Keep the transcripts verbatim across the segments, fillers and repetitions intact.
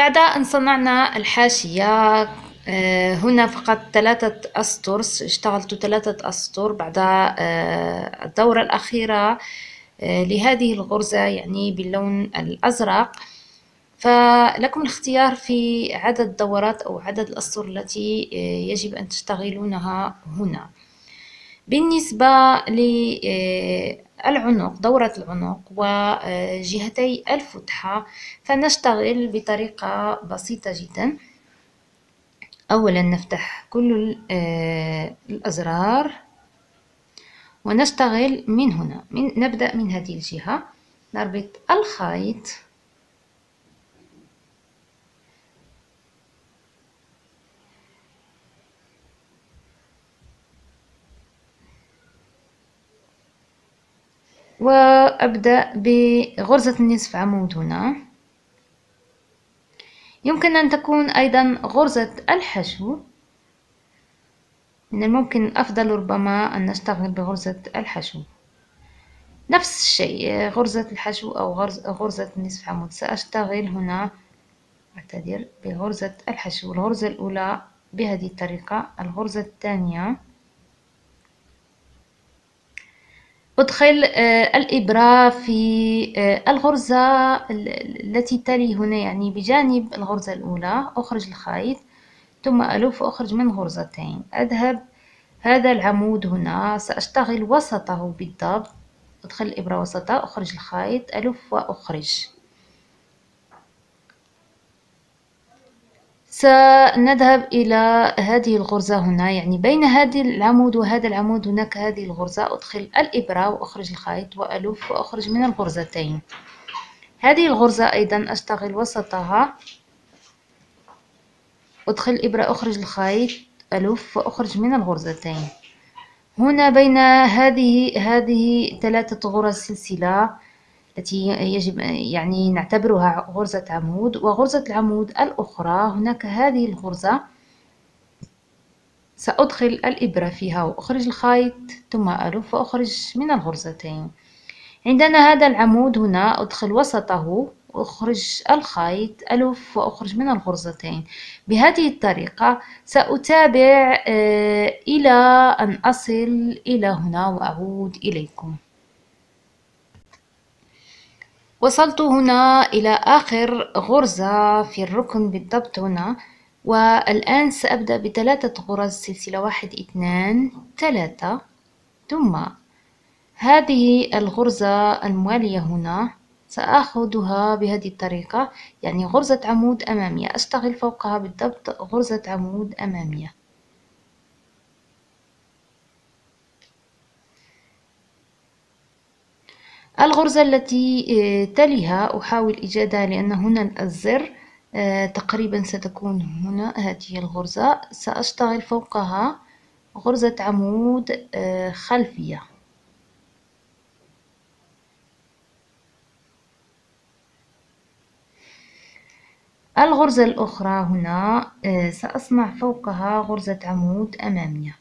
بعد أن صنعنا الحاشية، آه، هنا فقط ثلاثة أسطر، اشتغلت ثلاثة أسطر بعد آه، الدورة الأخيرة آه، لهذه الغرزة، يعني باللون الأزرق. فلكم الاختيار في عدد الدورات أو عدد الأسطر التي آه، يجب أن تشتغلونها هنا. بالنسبة للعنق، دورة العنق وجهتي الفتحة، فنشتغل بطريقة بسيطة جدا. أولا نفتح كل الأزرار ونشتغل من هنا، من نبدأ من هذه الجهة، نربط الخيط وأبدأ بغرزة النصف عمود هنا. يمكن أن تكون أيضا غرزة الحشو، من الممكن الأفضل ربما أن نشتغل بغرزة الحشو، نفس الشيء غرزة الحشو أو غرزة النصف عمود. سأشتغل هنا، أعتذر، بغرزة الحشو. الغرزة الأولى بهذه الطريقة، الغرزة الثانية أدخل الإبرة في الغرزة التي تلي هنا، يعني بجانب الغرزة الأولى، أخرج الخيط ثم ألف وأخرج من غرزتين. أذهب هذا العمود هنا، سأشتغل وسطه بالضبط، أدخل الإبرة وسطه، أخرج الخيط، ألف وأخرج. سنذهب إلى هذه الغرزة هنا، يعني بين هذا العمود وهذا العمود هناك هذه الغرزة، أدخل الإبرة وأخرج الخيط وألف وأخرج من الغرزتين. هذه الغرزة أيضا أشتغل وسطها، أدخل الإبرة، أخرج الخيط، ألف وأخرج من الغرزتين. هنا بين هذه هذه ثلاثة غرز سلسلة التي يجب يعني نعتبرها غرزة عمود، وغرزة العمود الأخرى هناك هذه الغرزة، سأدخل الإبرة فيها وأخرج الخيط ثم ألف وأخرج من الغرزتين. عندنا هذا العمود هنا، أدخل وسطه وأخرج الخيط، ألف وأخرج من الغرزتين. بهذه الطريقة سأتابع إلى أن أصل إلى هنا وأعود إليكم. وصلت هنا إلى آخر غرزة في الركن بالضبط هنا، والآن سأبدأ بثلاثة غرز سلسلة، واحد اثنان ثلاثة، ثم هذه الغرزة الموالية هنا سأخذها بهذه الطريقة، يعني غرزة عمود أمامية، أشتغل فوقها بالضبط غرزة عمود أمامية. الغرزة التي تليها أحاول إيجادها، لأن هنا الزر تقريبا ستكون هنا، هذه الغرزة سأشتغل فوقها غرزة عمود خلفية. الغرزة الأخرى هنا سأصنع فوقها غرزة عمود أمامية،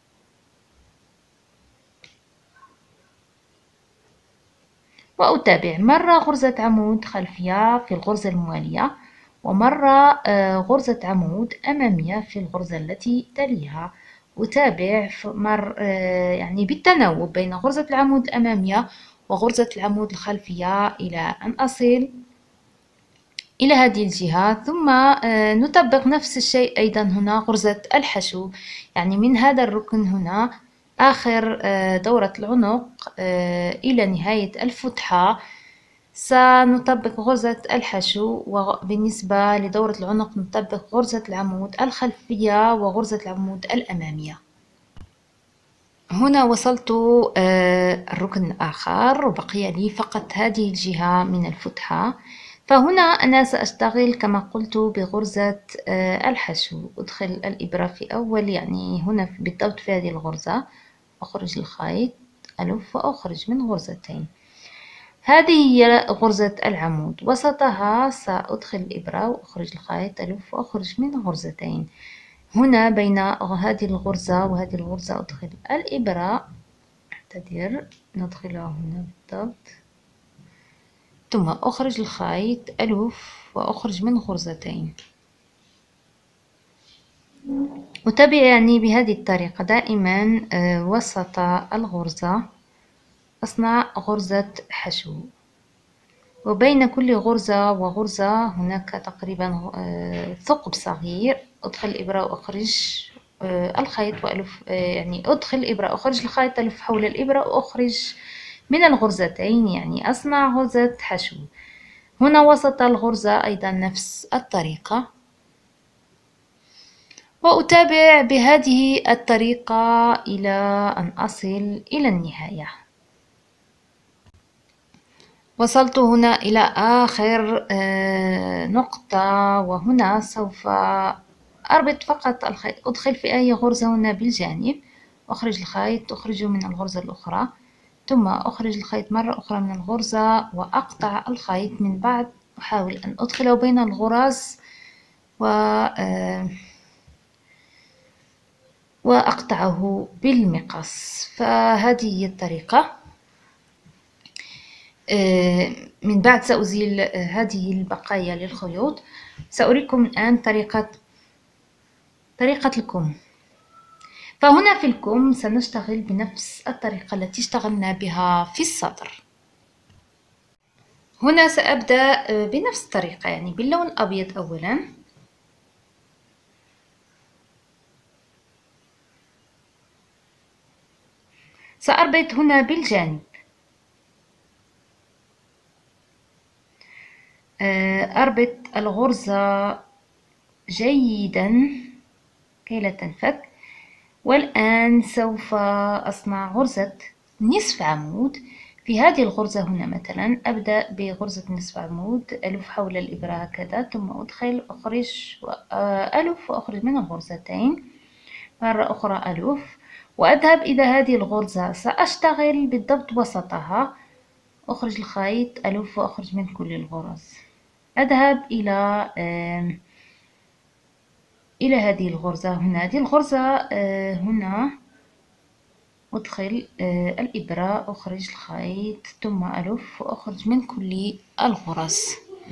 وأتابع مرة غرزة عمود خلفية في الغرزة الموالية، ومرة غرزة عمود أمامية في الغرزة التي تليها. أتابع مر يعني بالتناوب بين غرزة العمود الأمامية وغرزة العمود الخلفية إلى أن أصل إلى هذه الجهة. ثم نطبق نفس الشيء أيضا هنا، غرزة الحشو، يعني من هذا الركن هنا آخر دورة العنق إلى نهاية الفتحة سنطبق غرزة الحشو، وبالنسبة لدورة العنق نطبق غرزة العمود الخلفية وغرزة العمود الأمامية. هنا وصلت الركن الآخر وبقي لي فقط هذه الجهة من الفتحة، فهنا أنا سأشتغل كما قلت بغرزة الحشو. أدخل الإبرة في أول، يعني هنا بالضبط في هذه الغرزة، أخرج الخيط، ألف وأخرج من غرزتين. هذه هي غرزة العمود، وسطها سأدخل الإبرة وأخرج الخيط، ألف وأخرج من غرزتين. هنا بين هذه الغرزة وهذه الغرزة أدخل الإبرة، أعتذر، ندخلها هنا بالضبط، ثم أخرج الخيط، ألف وأخرج من غرزتين. أتابع يعني بهذه الطريقة دائما وسط الغرزة أصنع غرزة حشو، وبين كل غرزة وغرزة هناك تقريبا ثقب صغير. أدخل الإبرة وأخرج الخيط وألف، يعني أدخل الإبرة أخرج الخيط، ألف حول الإبرة وأخرج من الغرزتين، يعني أصنع غرزة حشو. هنا وسط الغرزة أيضا نفس الطريقة، وأتابع بهذه الطريقة إلى أن أصل إلى النهاية. وصلت هنا إلى آخر نقطة، وهنا سوف أربط فقط الخيط. أدخل في أي غرزة هنا بالجانب، أخرج الخيط أخرجه من الغرزة الأخرى، ثم أخرج الخيط مرة أخرى من الغرزة وأقطع الخيط من بعد. أحاول أن أدخله بين الغرز و وأقطعه بالمقص. فهذه هي الطريقة. من بعد سأزيل هذه البقايا للخيوط. سأريكم الآن طريقة طريقة الكم. فهنا في الكم سنشتغل بنفس الطريقة التي اشتغلنا بها في الصدر. هنا سأبدأ بنفس الطريقة، يعني باللون الأبيض أولا، سأربط هنا بالجانب، أربط الغرزة جيدا كي لا تنفك. والآن سوف أصنع غرزة نصف عمود. في هذه الغرزة هنا مثلا أبدأ بغرزة نصف عمود، ألف حول الإبرة هكذا، ثم أدخل أخرج ألف وأخرج من الغرزتين مرة أخرى ألف، وأذهب إلى هذه الغرزة سأشتغل بالضبط وسطها. أخرج الخيط ألف وأخرج من كل الغرز، أذهب إلى إلى هذه الغرزة هنا. هذه الغرزة هنا أدخل الإبرة أخرج الخيط ثم ألف وأخرج من كل الغرز،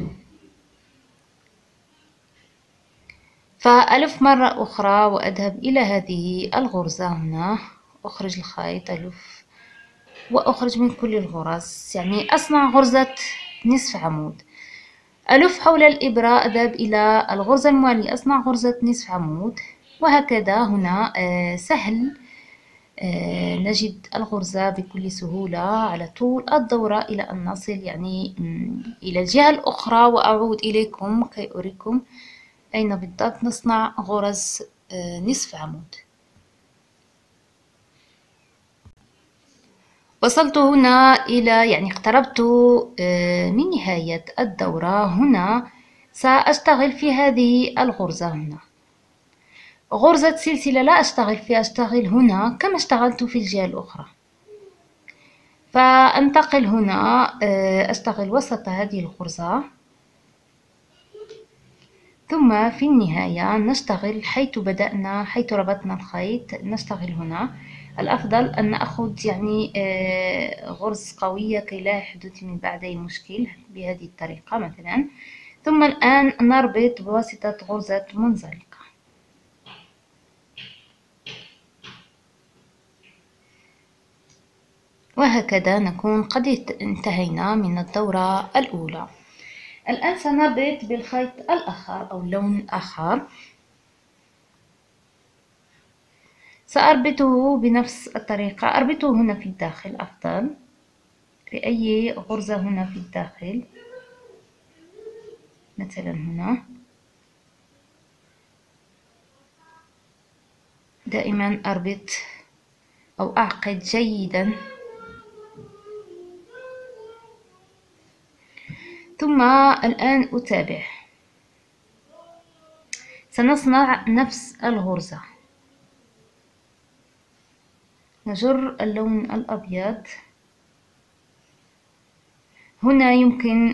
فألف مرة أخرى وأذهب إلى هذه الغرزة هنا، أخرج الخيط ألف وأخرج من كل الغرز، يعني أصنع غرزة نصف عمود. ألف حول الإبرة، أذهب إلى الغرزة الموالية أصنع غرزة نصف عمود، وهكذا. هنا سهل، نجد الغرزة بكل سهولة على طول الدورة إلى أن نصل يعني إلى الجهة الأخرى. وأعود إليكم كي أريكم أين بالضبط نصنع غرز نصف عمود. وصلت هنا إلى يعني اقتربت من نهاية الدورة. هنا سأشتغل في هذه الغرزة هنا غرزة سلسلة، لا أشتغل فيها، أشتغل هنا كما اشتغلت في الجهة الأخرى. فأنتقل هنا أشتغل وسط هذه الغرزة، ثم في النهاية نشتغل حيث بدأنا، حيث ربطنا الخيط نشتغل هنا. الأفضل أن نأخذ يعني غرز قوية كي لا يحدث من بعد أي مشكل بهذه الطريقة مثلا. ثم الآن نربط بواسطة غرزة منزلقة. وهكذا نكون قد انتهينا من الدورة الأولى. الآن سنربط بالخيط الآخر أو اللون الآخر. سأربطه بنفس الطريقة، أربطه هنا في الداخل أفضل، في أي غرزة هنا في الداخل مثلا هنا. دائما أربط أو أعقد جيدا. ثم الآن أتابع، سنصنع نفس الغرزة، نجر اللون الأبيض. هنا يمكن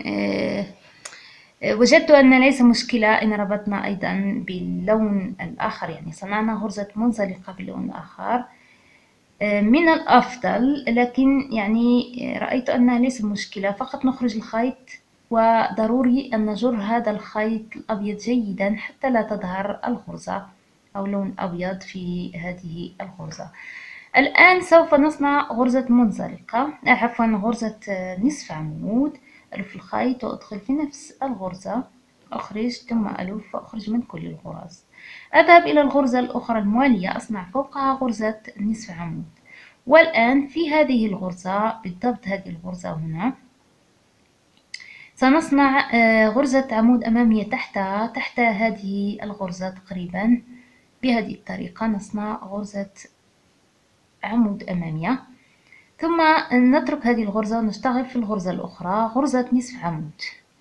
وجدت أن ليس مشكلة إن ربطنا أيضا باللون الآخر، يعني صنعنا غرزة منزلقة باللون الآخر. من الأفضل، لكن يعني رأيت أنها ليس مشكلة، فقط نخرج الخيط، وضروري أن نجر هذا الخيط الأبيض جيدا حتى لا تظهر الغرزة أو لون أبيض في هذه الغرزة. الآن سوف نصنع غرزة منزلقة، عفوا غرزة نصف عمود. ألف الخيط وأدخل في نفس الغرزة، أخرج ثم ألف وأخرج من كل الغرز. أذهب إلى الغرزة الأخرى الموالية، أصنع فوقها غرزة نصف عمود. والآن في هذه الغرزة بالضبط، هذه الغرزة هنا سنصنع غرزة عمود أمامية تحتها، تحت هذه الغرزة تقريبا. بهذه الطريقة نصنع غرزة عمود أمامية، ثم نترك هذه الغرزة ونشتغل في الغرزة الأخرى غرزة نصف عمود،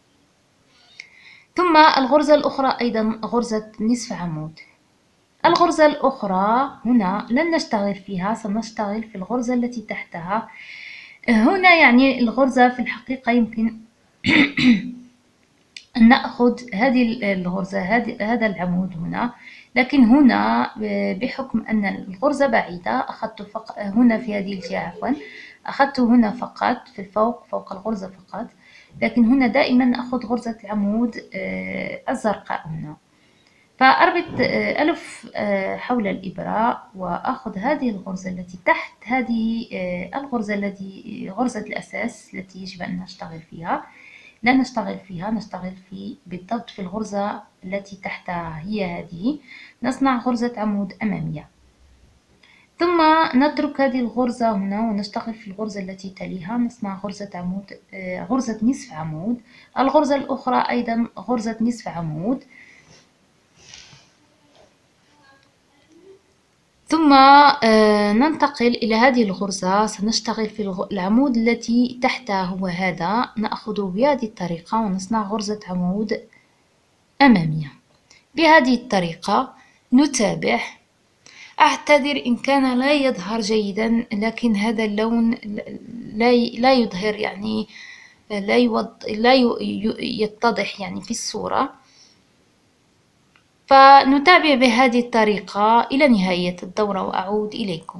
ثم الغرزة الأخرى أيضا غرزة نصف عمود. الغرزة الأخرى هنا لن نشتغل فيها، سنشتغل في الغرزة التي تحتها. هنا يعني الغرزة في الحقيقة يمكن أن نأخذ هذه الغرزة، هذا العمود هنا، لكن هنا بحكم أن الغرزة بعيدة أخذت فقط هنا في هذه الجهة، عفوا أخذت هنا فقط في الفوق، فوق الغرزة فقط، لكن هنا دائما نأخذ غرزة العمود الزرقاء هنا. فأربط ألف حول الإبرة وأخذ هذه الغرزة التي تحت هذه الغرزة التي غرزة الأساس التي يجب أن نشتغل فيها. لا نشتغل فيها، نشتغل في بالضبط في الغرزة التي تحتها، هي هذه. نصنع غرزة عمود أمامية، ثم نترك هذه الغرزة هنا ونشتغل في الغرزة التي تليها، نصنع غرزة عمود غرزة نصف عمود. الغرزة الأخرى أيضا غرزة نصف عمود، ثم ننتقل إلى هذه الغرزة. سنشتغل في العمود التي تحتها، هو هذا، نأخذه بهذه الطريقة ونصنع غرزة عمود أمامية. بهذه الطريقة نتابع. أعتذر إن كان لا يظهر جيدا، لكن هذا اللون لا يظهر يعني لا يوض لا يتضح يعني في الصورة. فنتابع بهذه الطريقة إلى نهاية الدورة وأعود إليكم.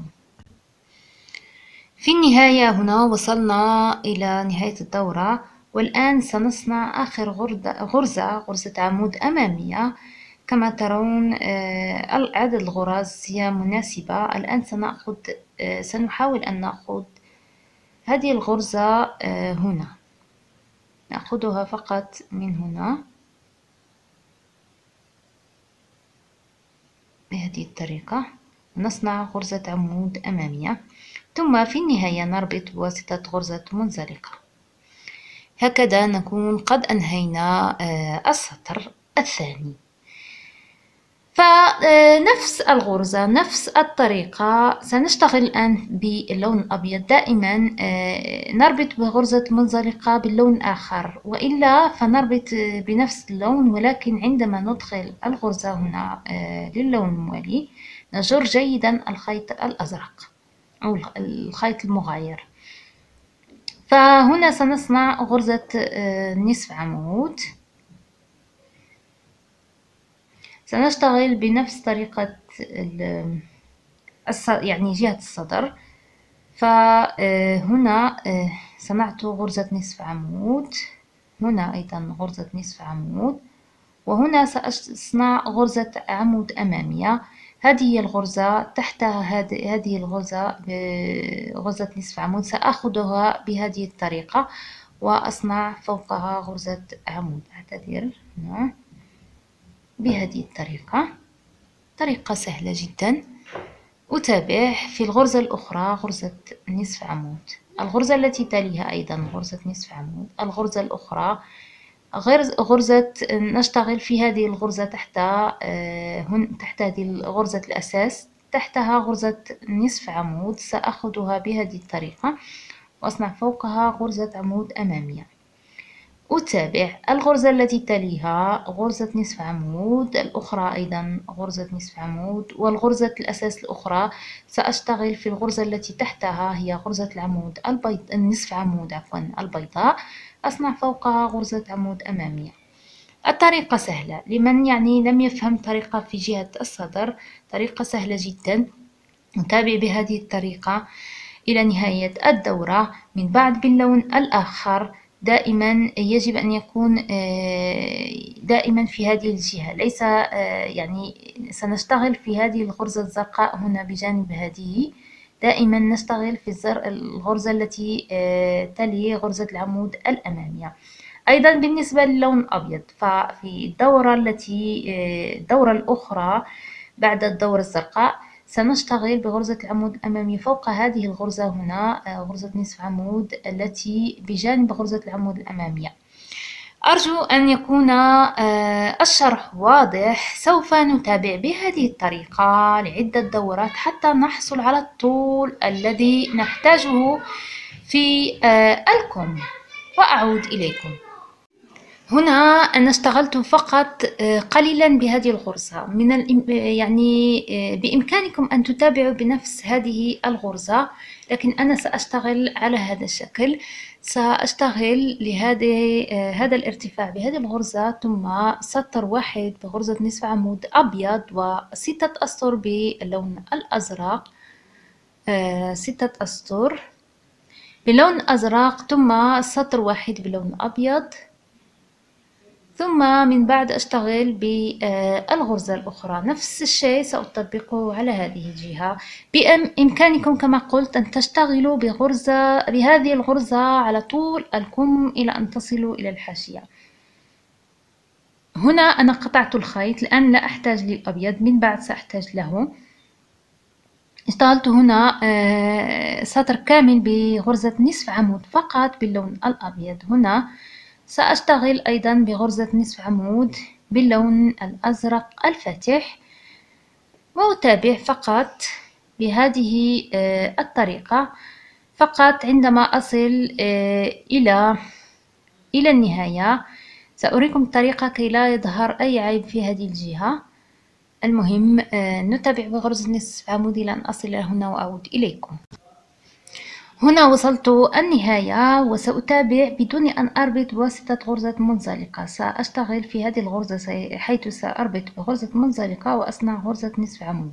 في النهاية هنا وصلنا إلى نهاية الدورة، والآن سنصنع آخر غرزة غرزة عمود أمامية. كما ترون عدد الغرز هي مناسبة. الآن سنأخذ سنحاول أن نأخذ هذه الغرزة هنا، نأخذها فقط من هنا بهذه الطريقة، نصنع غرزة عمود أمامية، ثم في النهاية نربط بواسطة غرزة منزلقة. هكذا نكون قد أنهينا السطر الثاني. فنفس الغرزة نفس الطريقة سنشتغل الآن باللون الأبيض. دائما نربط بغرزة منزلقة باللون آخر، وإلا فنربط بنفس اللون، ولكن عندما ندخل الغرزة هنا للون الموالي نجر جيدا الخيط الأزرق أو الخيط المغاير. فهنا سنصنع غرزة نصف عمود. سنشتغل بنفس طريقة يعني جهة الصدر. فهنا صنعت غرزة نصف عمود، هنا أيضا غرزة نصف عمود، وهنا سأصنع غرزة عمود أمامية. هذه هي الغرزة تحتها هذه الغرزة غرزة نصف عمود، سأخذها بهذه الطريقة وأصنع فوقها غرزة عمود. أعتذر هنا بهذه الطريقة، طريقة سهلة جدا. أتابع في الغرزة الأخرى غرزة نصف عمود، الغرزة التي تليها أيضا غرزة نصف عمود، الغرزة الأخرى غرزة نشتغل في هذه الغرزة تحت تحت هذه غرزة الأساس، تحتها غرزة نصف عمود، سأخذها بهذه الطريقة وأصنع فوقها غرزة عمود أمامية. أتابع الغرزة التي تليها غرزة نصف عمود، الأخرى أيضا غرزة نصف عمود، والغرزة الأساس الأخرى سأشتغل في الغرزة التي تحتها، هي غرزة العمود البيض النصف عمود عفوا البيضاء، أصنع فوقها غرزة عمود أمامية. الطريقة سهلة لمن يعني لم يفهم طريقة في جهة الصدر، طريقة سهلة جدا. نتابع بهذه الطريقة إلى نهاية الدورة. من بعد باللون الآخر دائما يجب أن يكون دائما في هذه الجهة، ليس يعني سنشتغل في هذه الغرزة الزرقاء هنا بجانب هذه، دائما نشتغل في الزر الغرزة التي تلي غرزة العمود الأمامية. أيضا بالنسبة للون الأبيض، ففي الدورة التي الدورة الأخرى بعد الدورة الزرقاء سنشتغل بغرزة العمود الأمامي فوق هذه الغرزة هنا، غرزة نصف عمود التي بجانب غرزة العمود الأمامية. أرجو أن يكون الشرح واضح. سوف نتابع بهذه الطريقة لعدة دورات حتى نحصل على الطول الذي نحتاجه في الكم، وأعود إليكم. هنا أنا اشتغلت فقط قليلا بهذه الغرزة، من يعني بإمكانكم أن تتابعوا بنفس هذه الغرزة، لكن أنا سأشتغل على هذا الشكل. سأشتغل لهذه هذا الارتفاع بهذه الغرزة، ثم سطر واحد بغرزة نصف عمود أبيض وستة أسطر باللون الأزرق، ستة أسطر باللون الأزرق، ثم سطر واحد باللون الأبيض، ثم من بعد أشتغل بالغرزة الأخرى. نفس الشيء سأطبقه على هذه الجهة. بإمكانكم كما قلت أن تشتغلوا بغرزة بهذه الغرزة على طول الكم إلى أن تصلوا إلى الحاشية. هنا أنا قطعت الخيط، الآن لا أحتاج للأبيض، من بعد سأحتاج له. اشتغلت هنا سطر كامل بغرزة نصف عمود فقط باللون الأبيض. هنا سأشتغل أيضا بغرزة نصف عمود باللون الأزرق الفاتح، وأتابع فقط بهذه الطريقة. فقط عندما أصل إلى إلى النهاية سأريكم الطريقة كي لا يظهر أي عيب في هذه الجهة. المهم نتابع بغرزة نصف عمود إلى أن أصل إلى هنا وأعود إليكم. هنا وصلت النهاية، وسأتابع بدون أن أربط بواسطة غرزة منزلقة. سأشتغل في هذه الغرزة حيث سأربط بغرزة منزلقة وأصنع غرزة نصف عمود.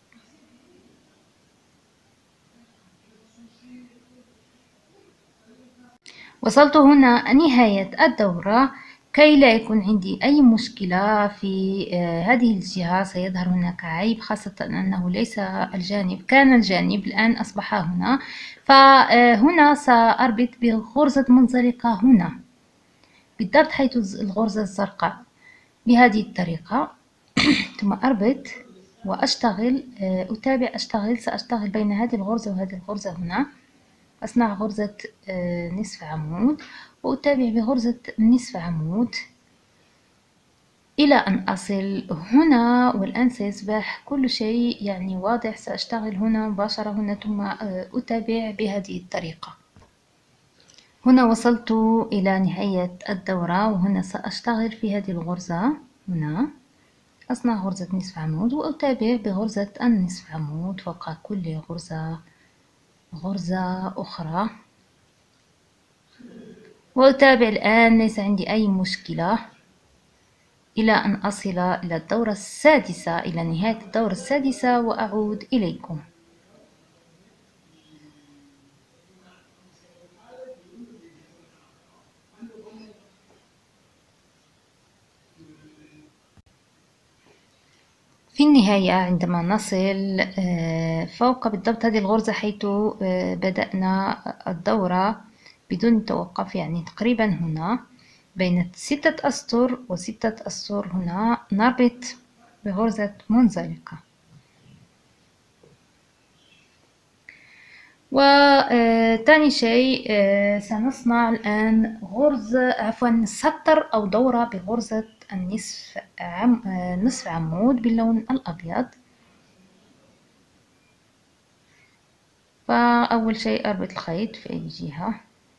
وصلت هنا نهاية الدورة. كي لا يكون عندي أي مشكلة في هذه الجهة، سيظهر هناك عيب خاصة أنه ليس الجانب، كان الجانب الآن أصبح هنا. فهنا سأربط بغرزة منزلقة هنا بالضبط حيث الغرزة الزرقاء بهذه الطريقة. ثم أربط وأشتغل، أتابع أشتغل سأشتغل بين هذه الغرزة وهذه الغرزة هنا، أصنع غرزة نصف عمود وأتابع بغرزة نصف عمود إلى أن أصل هنا. والآن سيصبح كل شيء يعني واضح. سأشتغل هنا مباشرة هنا، ثم أتابع بهذه الطريقة. هنا وصلت إلى نهاية الدورة، وهنا سأشتغل في هذه الغرزة هنا، أصنع غرزة نصف عمود وأتابع بغرزة النصف عمود فوق كل غرزة غرزة أخرى، وأتابع. الآن ليس عندي أي مشكلة إلى أن أصل إلى الدورة السادسة، إلى نهاية الدورة السادسة وأعود إليكم. في النهاية عندما نصل فوق بالضبط هذه الغرزة حيث بدأنا الدورة بدون توقف، يعني تقريبا هنا بين ستة أسطر وستة أسطر، هنا نربط بغرزة منزلقة. وثاني شيء سنصنع الآن غرزة عفوا سطر أو دورة بغرزة النصف عم نصف عمود باللون الأبيض. فأول شيء أربط الخيط في أي جهة،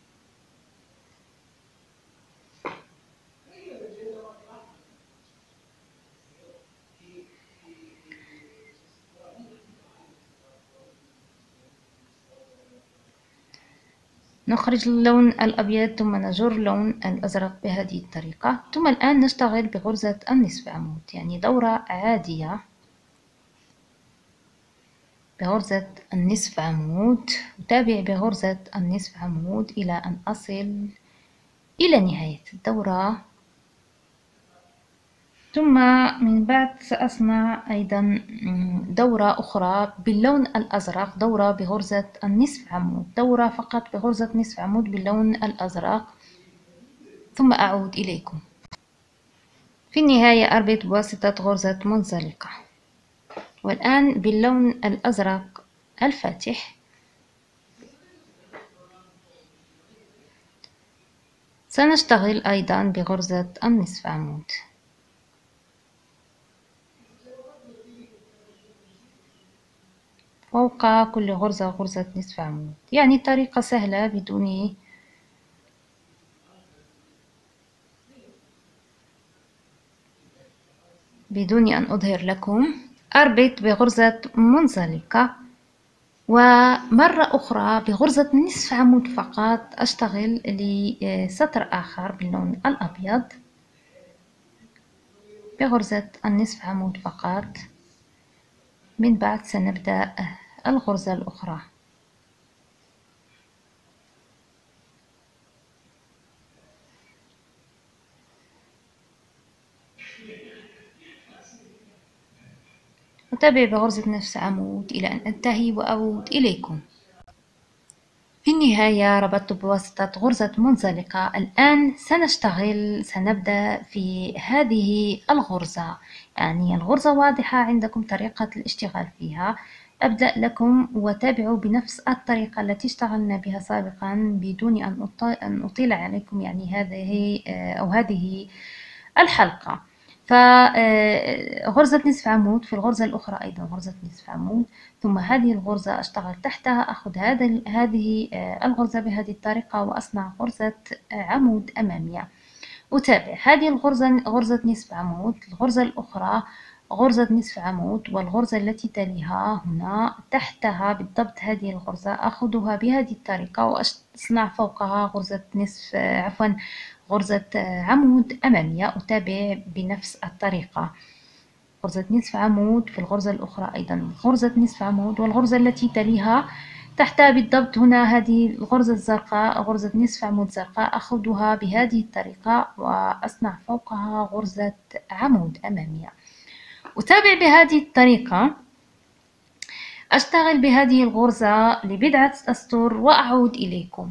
نخرج اللون الأبيض ثم نجر اللون الأزرق بهذه الطريقة. ثم الآن نشتغل بغرزة النصف عمود، يعني دورة عادية. بغرزة النصف عمود، أتابع بغرزة النصف عمود إلى أن أصل إلى نهاية الدورة، ثم من بعد سأصنع أيضا دورة أخرى باللون الأزرق، دورة بغرزة النصف عمود، دورة فقط بغرزة نصف عمود باللون الأزرق، ثم أعود إليكم. في النهاية أربط بواسطة غرزة منزلقة، والآن باللون الأزرق الفاتح سنشتغل أيضا بغرزة النصف عمود. فوق كل غرزة غرزة نصف عمود، يعني طريقة سهلة بدون بدون أن أظهر لكم. أربط بغرزة منزلقة، ومرة أخرى بغرزة نصف عمود فقط أشتغل لسطر آخر باللون الأبيض بغرزة النصف عمود فقط. من بعد سنبدأ الغرزة الأخرى. أتابع بغرزة نصف عمود إلى أن أنتهي وأعود إليكم. في النهاية ربطت بواسطة غرزة منزلقة. الآن سنشتغل سنبدأ في هذه الغرزة، يعني الغرزة واضحة عندكم طريقة الاشتغال فيها. أبدأ لكم وتابعوا بنفس الطريقة التي اشتغلنا بها سابقا بدون أن أطيل عليكم يعني هذه أو هذه الحلقة. فغرزة نصف عمود، في الغرزة الأخرى أيضا غرزة نصف عمود، ثم هذه الغرزة أشتغل تحتها، أخذ هذا هذه الغرزة بهذه الطريقة وأصنع غرزة عمود أمامية. أتابع هذه الغرزة غرزة نصف عمود، الغرزة الأخرى غرزة نصف عمود، والغرزة التي تليها هنا تحتها بالضبط هذه الغرزة أخذها بهذه الطريقة وأصنع فوقها غرزة نصف عفوا غرزة عمود أمامية. أتابع بنفس الطريقة، غرزة نصف عمود، في الغرزة الأخرى أيضا غرزة نصف عمود، والغرزة التي تليها تحتها بالضبط هنا هذه الغرزة الزرقاء غرزة نصف عمود زرقاء أخذها بهذه الطريقة وأصنع فوقها غرزة عمود أمامية. أتابع بهذه الطريقة، أشتغل بهذه الغرزة لبضعة أسطر وأعود إليكم.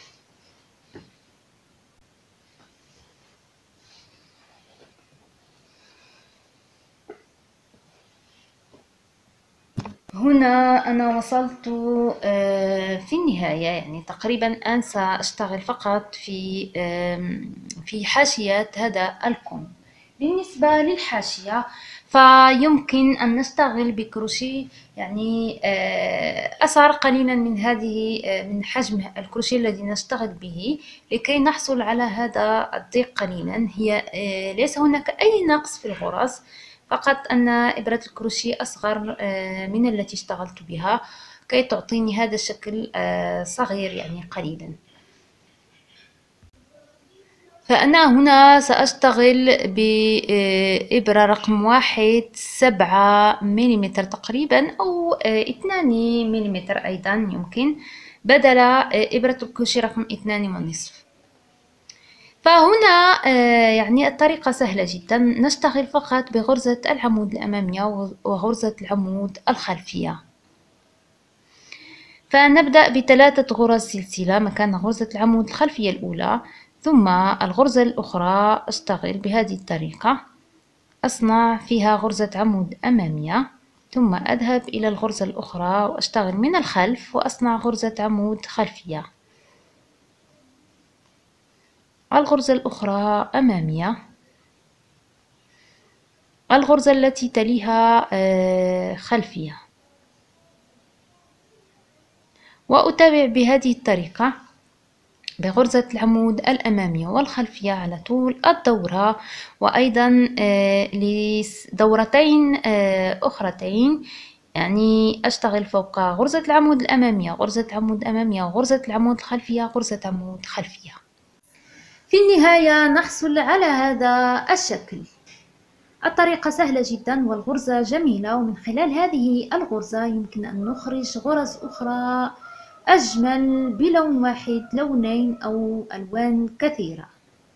هنا أنا وصلت في النهاية، يعني تقريبا الآن سأشتغل فقط في في حاشية هذا الكم. بالنسبة للحاشية فيمكن أن نشتغل بكروشيه يعني أصغر قليلا من هذه من حجم الكروشيه الذي نشتغل به لكي نحصل على هذا الضيق قليلا. هي ليس هناك أي نقص في الغرز، فقط أن إبرة الكروشيه أصغر من التي اشتغلت بها كي تعطيني هذا الشكل صغير يعني قليلا. فأنا هنا سأشتغل بإبرة رقم واحد سبعة مليمتر تقريبا أو اثنان مليمتر أيضا يمكن، بدل إبرة الكروشيه رقم اثنان ونصف. فهنا يعني الطريقة سهلة جدا، نشتغل فقط بغرزة العمود الأمامية وغرزة العمود الخلفية. فنبدأ بثلاثة غرز سلسلة مكان غرزة العمود الخلفية الأولى، ثم الغرزة الأخرى أشتغل بهذه الطريقة، أصنع فيها غرزة عمود أمامية، ثم أذهب إلى الغرزة الأخرى وأشتغل من الخلف وأصنع غرزة عمود خلفية. الغرزة الأخرى أمامية، الغرزة التي تليها خلفية، وأتابع بهذه الطريقة بغرزة العمود الأمامية والخلفية على طول الدورة، وأيضا لدورتين أخرتين، يعني أشتغل فوق غرزة العمود الأمامية غرزة عمود أمامية وغرزة العمود الخلفية غرزة عمود خلفية. في النهاية نحصل على هذا الشكل. الطريقة سهلة جدا والغرزة جميلة، ومن خلال هذه الغرزة يمكن أن نخرج غرز أخرى أجمل بلون واحد، لونين أو ألوان كثيرة.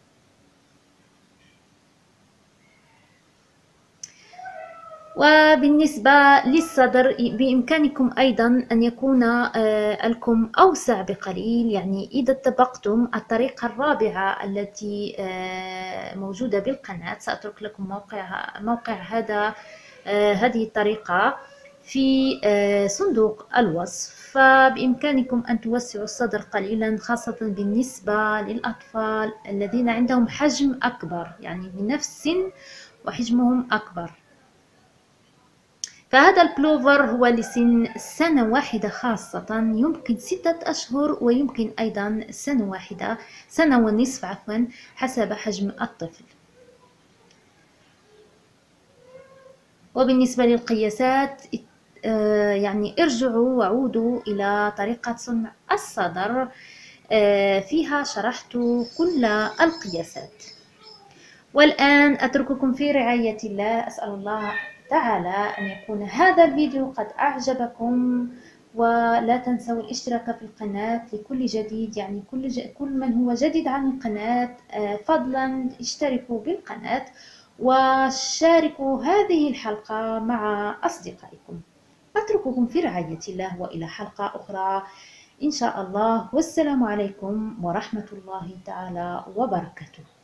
وبالنسبة للصدر بإمكانكم أيضا أن يكون الكم أوسع بقليل، يعني إذا اتبقتم الطريقة الرابعة التي موجودة بالقناة، سأترك لكم موقع, موقع هذا هذه الطريقة في صندوق الوصف. فبإمكانكم أن توسعوا الصدر قليلا، خاصة بالنسبة للأطفال الذين عندهم حجم أكبر، يعني بنفس السن وحجمهم أكبر. فهذا البلوفر هو لسن سنة واحدة خاصة، يمكن ستة أشهر ويمكن أيضا سنة واحدة، سنة ونصف عفوا، حسب حجم الطفل. وبالنسبة للقياسات يعني ارجعوا وعودوا إلى طريقة صنع الصدر، فيها شرحت كل القياسات. والآن أترككم في رعاية الله، أسأل الله تعالى أن يكون هذا الفيديو قد أعجبكم، ولا تنسوا الاشتراك في القناة لكل جديد، يعني كل, ج... كل من هو جديد عن القناة فضلا اشتركوا بالقناة وشاركوا هذه الحلقة مع أصدقائكم. أترككم في رعاية الله وإلى حلقة أخرى إن شاء الله، والسلام عليكم ورحمة الله تعالى وبركاته.